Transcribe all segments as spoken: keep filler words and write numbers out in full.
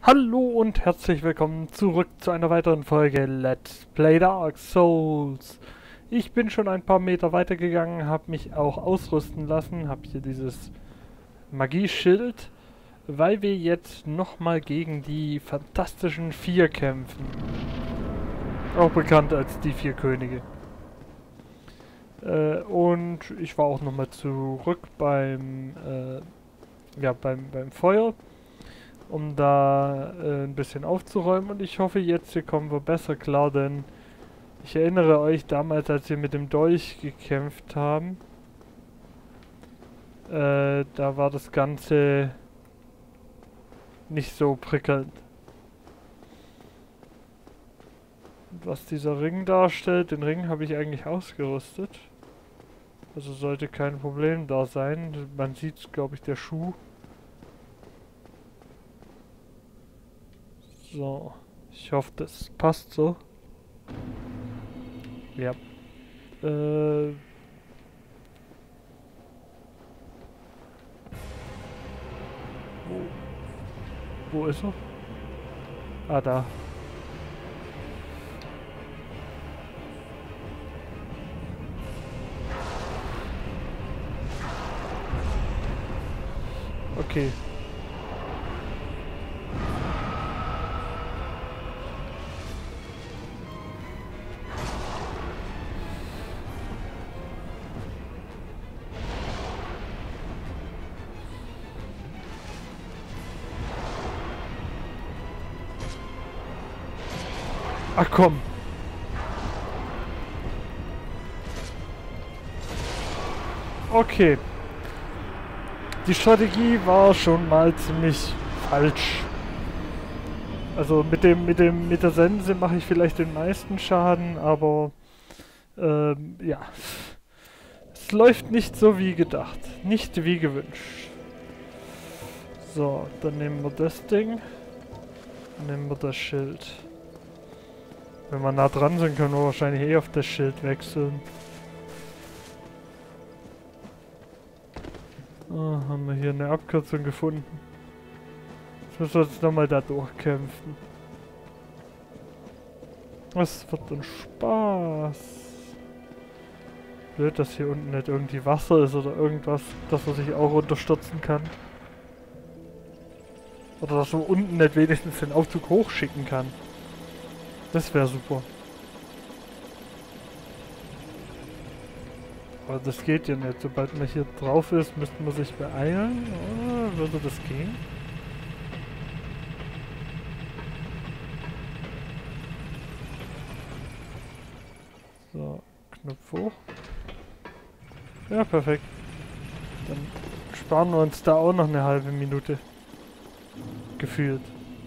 Hallo und herzlich willkommen zurück zu einer weiteren Folge Let's Play Dark Souls. Ich bin schon ein paar Meter weiter gegangen, habe mich auch ausrüsten lassen, habe hier dieses Magieschild, weil wir jetzt nochmal gegen die Fantastischen Vier kämpfen. Auch bekannt als die Vier Könige. Äh, und ich war auch nochmal zurück beim, äh, ja, beim, beim Feuer, um da äh, ein bisschen aufzuräumen, und ich hoffe, jetzt hier kommen wir besser klar, denn ich erinnere euch damals, als wir mit dem Dolch gekämpft haben, äh, da war das Ganze nicht so prickelnd. Und was dieser Ring darstellt, den Ring habe ich eigentlich ausgerüstet. Also sollte kein Problem da sein. Man sieht, glaube ich, der Schuh. So, ich hoffe, das passt so. Ja. Äh. Wo? Wo ist er? Ah, da. Okay. Ach komm. Okay. Die Strategie war schon mal ziemlich falsch. Also mit dem, mit dem, mit der Sense mache ich vielleicht den meisten Schaden, aber ähm, ja. Es läuft nicht so wie gedacht. Nicht wie gewünscht. So, dann nehmen wir das Ding. Dann nehmen wir das Schild. Wenn wir nah dran sind, können wir wahrscheinlich eh auf das Schild wechseln. Oh, haben wir hier eine Abkürzung gefunden. Jetzt müssen wir uns nochmal da durchkämpfen. Das wird ein Spaß. Blöd, dass hier unten nicht irgendwie Wasser ist oder irgendwas, dass man sich auch runterstürzen kann. Oder dass man unten nicht wenigstens den Aufzug hochschicken kann. Das wäre super. Aber das geht ja nicht. Sobald man hier drauf ist, müsste man sich beeilen. Oh, würde das gehen? So, Knopf hoch. Ja, perfekt. Dann sparen wir uns da auch noch eine halbe Minute. Gefühlt.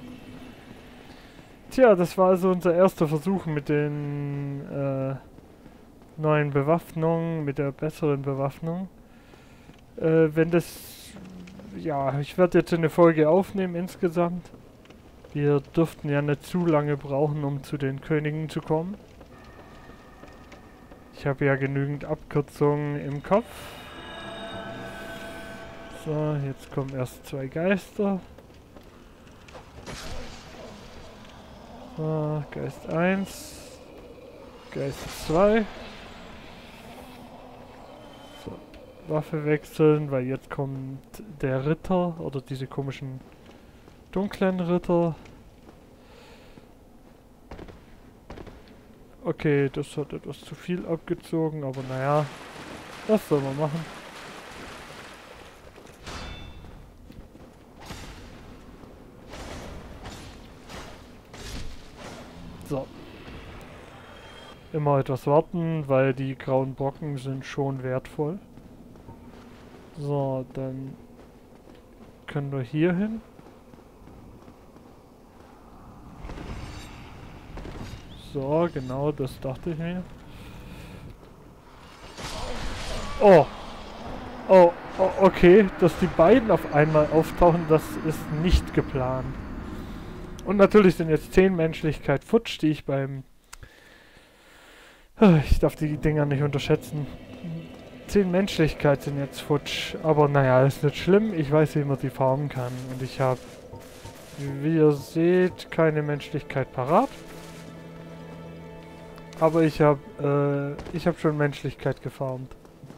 Tja, das war also unser erster Versuch mit den äh, neuen Bewaffnungen, mit der besseren Bewaffnung. Äh, wenn das... Ja, ich werde jetzt eine Folge aufnehmen insgesamt. Wir dürften ja nicht zu lange brauchen, um zu den Königen zu kommen. Ich habe ja genügend Abkürzungen im Kopf. So, jetzt kommen erst zwei Geister. So, Geist eins. Geist zwei. So, Waffe wechseln, weil jetzt kommt der Ritter oder diese komischen dunklen Ritter. Okay, das hat etwas zu viel abgezogen, aber naja, was soll man machen? So. Immer etwas warten, weil die grauen Brocken sind schon wertvoll. So, dann können wir hier hin. So, genau, das dachte ich mir. Oh. Oh, oh, okay, dass die beiden auf einmal auftauchen, das ist nicht geplant. Und natürlich sind jetzt zehn Menschlichkeit futsch, die ich beim... Ich darf die Dinger nicht unterschätzen. zehn Menschlichkeit sind jetzt futsch. Aber naja, ist nicht schlimm. Ich weiß, wie man die farmen kann. Und ich habe Wie ihr seht, keine Menschlichkeit parat. Aber ich habe äh, ich habe schon Menschlichkeit gefarmt.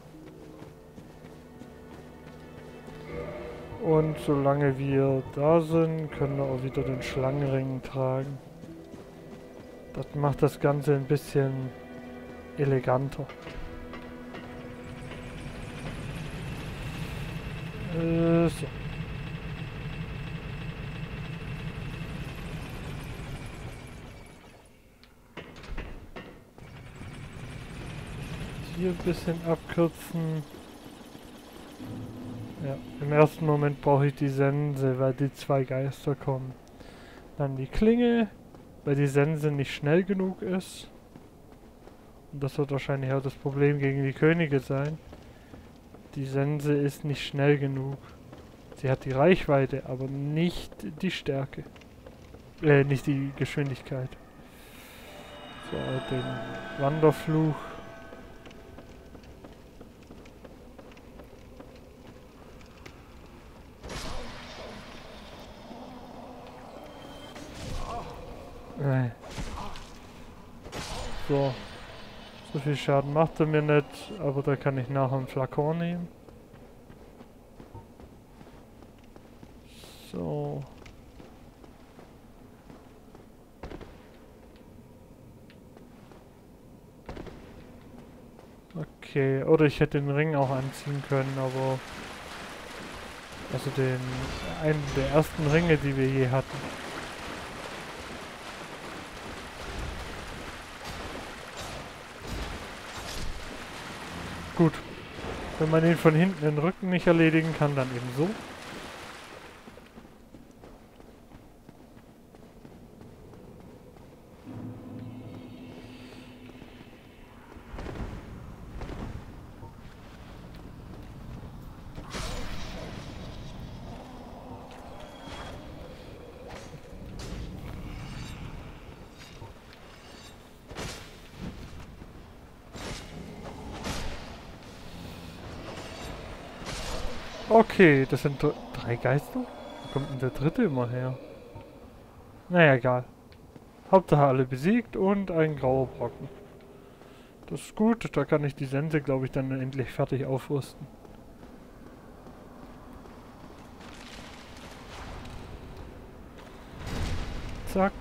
Und solange wir da sind, können wir auch wieder den Schlangenring tragen. Das macht das Ganze ein bisschen eleganter. Äh, so. Hier ein bisschen abkürzen. Ja, im ersten Moment brauche ich die Sense, weil die zwei Geister kommen. Dann die Klinge, weil die Sense nicht schnell genug ist. Und das wird wahrscheinlich auch das Problem gegen die Könige sein. Die Sense ist nicht schnell genug. Sie hat die Reichweite, aber nicht die Stärke. Äh, nicht die Geschwindigkeit. So, den Wanderfluch. Nein. So. So viel Schaden macht er mir nicht, aber da kann ich nachher einen Flakon nehmen. So. Okay, oder ich hätte den Ring auch anziehen können, aber... Also den... einen der ersten Ringe, die wir je hatten. Gut. Wenn man ihn von hinten den Rücken nicht erledigen kann, dann eben so. Okay, das sind dr- drei Geister? Wo kommt denn der dritte immer her? Naja, egal. Hauptsache alle besiegt und ein grauer Brocken. Das ist gut, da kann ich die Sense, glaube ich, dann endlich fertig aufrüsten. Zack.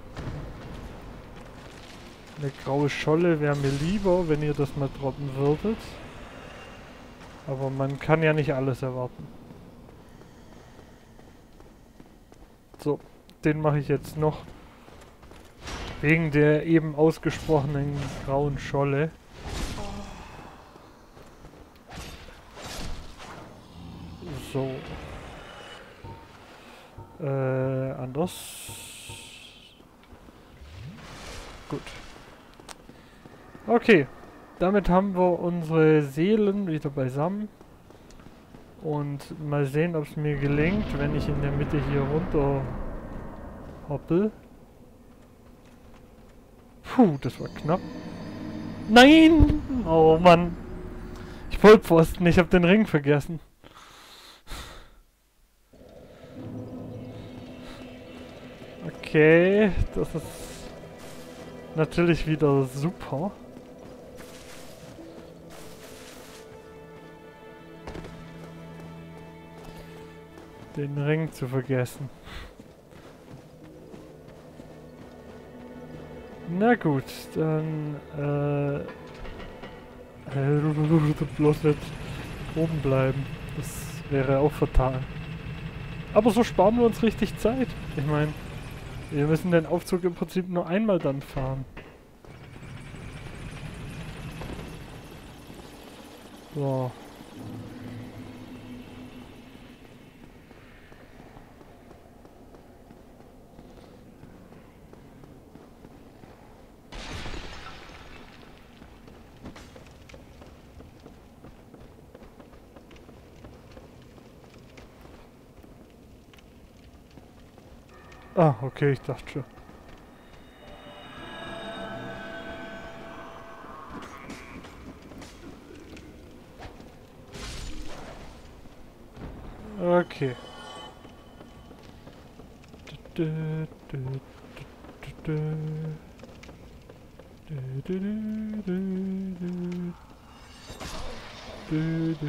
Eine graue Scholle wäre mir lieber, wenn ihr das mal droppen würdet. Aber man kann ja nicht alles erwarten. So, den mache ich jetzt noch. Wegen der eben ausgesprochenen grauen Scholle. So. Äh, anders. Gut. Okay. Damit haben wir unsere Seelen wieder beisammen. Und mal sehen, ob es mir gelingt, wenn ich in der Mitte hier runter hoppel. Puh, das war knapp. Nein! Oh Mann. Ich Vollpfosten, ich habe den Ring vergessen. Okay, das ist natürlich wieder super. Den Ring zu vergessen. Na gut, dann äh, äh bloß nicht oben bleiben. Das wäre auch fatal. Aber so sparen wir uns richtig Zeit. Ich meine, wir müssen den Aufzug im Prinzip nur einmal dann fahren. So. Ah, okay, ich dachte schon. Okay. Dö, dö, dö, dö, dö, dö, dö, dö, dö.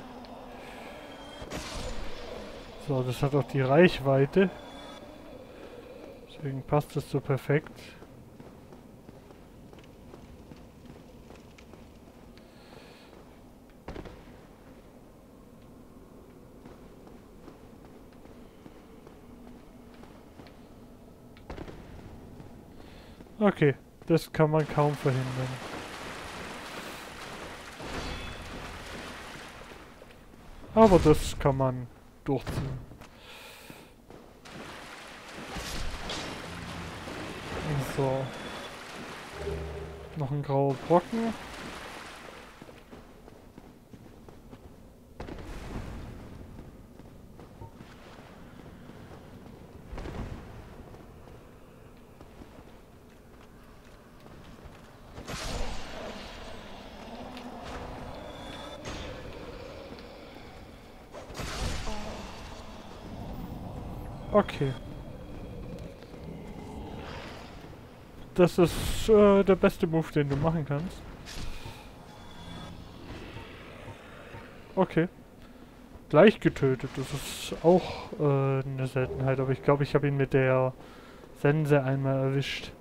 So, das hat auch die Reichweite. Deswegen passt das so perfekt. Okay, das kann man kaum verhindern. Aber das kann man durchziehen. So. Noch ein grauer Brocken. Okay. Das ist äh, der beste Move, den du machen kannst. Okay. Gleich getötet. Das ist auch äh, eine Seltenheit. Aber ich glaube, ich habe ihn mit der Sense einmal erwischt.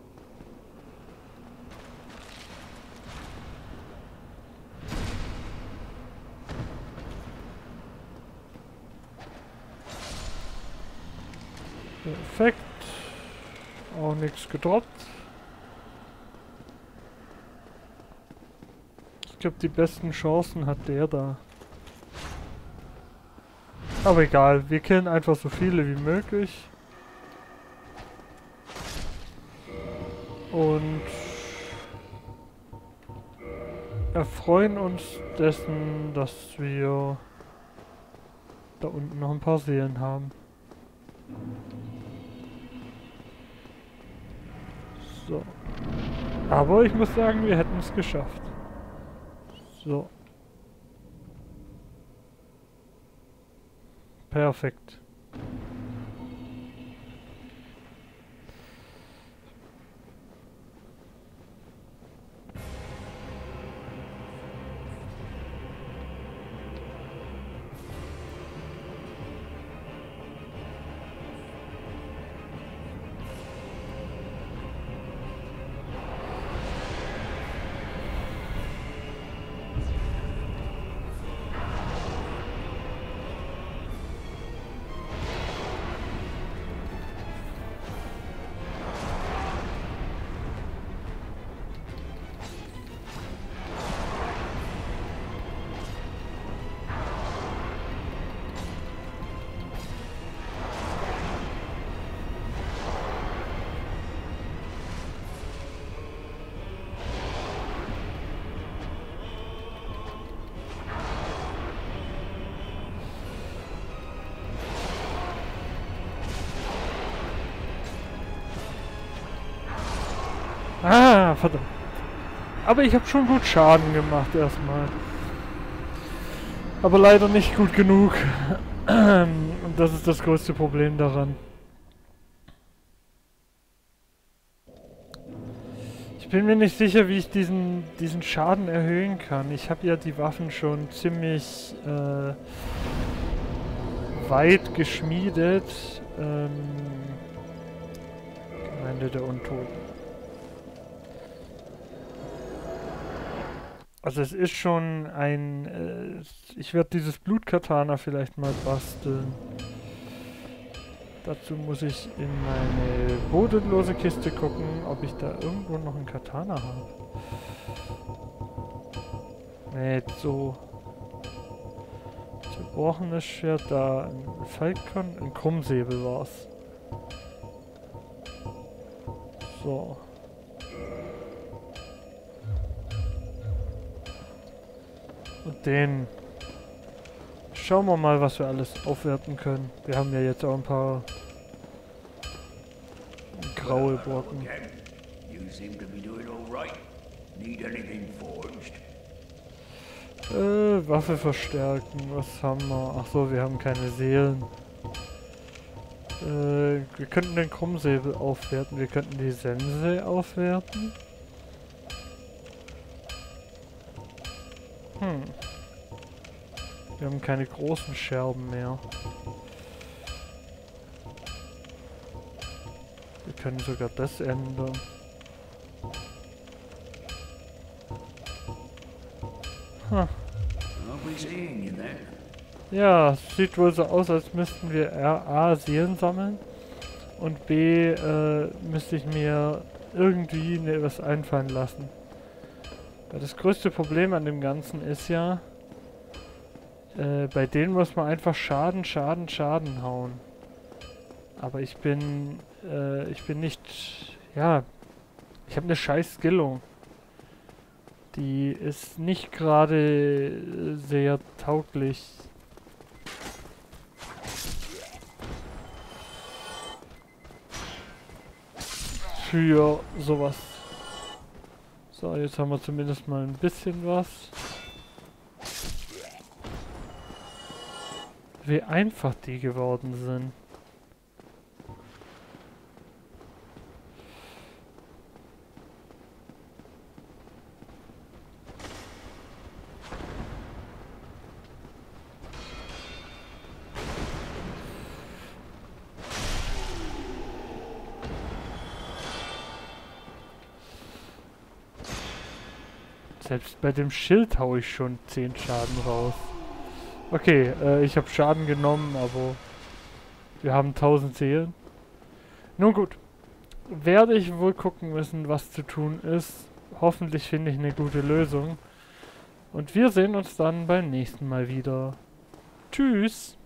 Perfekt. Auch nichts gedroppt. Ich glaube, die besten Chancen hat der da. Aber egal, wir killen einfach so viele wie möglich. Und erfreuen uns dessen, dass wir da unten noch ein paar Seelen haben. So. Aber ich muss sagen, wir hätten es geschafft. So. Perfekt. Ah, verdammt. Aber ich habe schon gut Schaden gemacht erstmal. Aber leider nicht gut genug. Und das ist das größte Problem daran. Ich bin mir nicht sicher, wie ich diesen, diesen Schaden erhöhen kann. Ich habe ja die Waffen schon ziemlich äh, weit geschmiedet. Ähm, Gemeinde der Untoten. Also es ist schon ein... Äh, ich werde dieses Blutkatana vielleicht mal basteln. Dazu muss ich in meine bodenlose Kiste gucken, ob ich da irgendwo noch ein Katana habe. Nee, so... Zerbrochenes Schwert, da ein Falcon, ein Krummsäbel war's. So. Und den schauen wir mal, was wir alles aufwerten können. Wir haben ja jetzt auch ein paar graue Brocken. Äh, Waffe verstärken. Was haben wir? Ach so, wir haben keine Seelen. Äh, wir könnten den Krummsäbel aufwerten. Wir könnten die Sense aufwerten. Hm. Wir haben keine großen Scherben mehr. Wir können sogar das ändern. Huh. Ja, sieht wohl so aus, als müssten wir A, Seelen sammeln und B, äh, müsste ich mir irgendwie ne, was einfallen lassen. Weil das größte Problem an dem Ganzen ist ja, äh, bei denen muss man einfach Schaden, Schaden, Schaden hauen. Aber ich bin, äh, ich bin nicht, ja, ich habe eine scheiß Skillung. Die ist nicht gerade sehr tauglich. Für sowas. So, jetzt haben wir zumindest mal ein bisschen was. Wie einfach die geworden sind. Selbst bei dem Schild hau ich schon zehn Schaden raus. Okay, äh, ich habe Schaden genommen, aber wir haben tausend Seelen. Nun gut, werde ich wohl gucken müssen, was zu tun ist. Hoffentlich finde ich eine gute Lösung. Und wir sehen uns dann beim nächsten Mal wieder. Tschüss!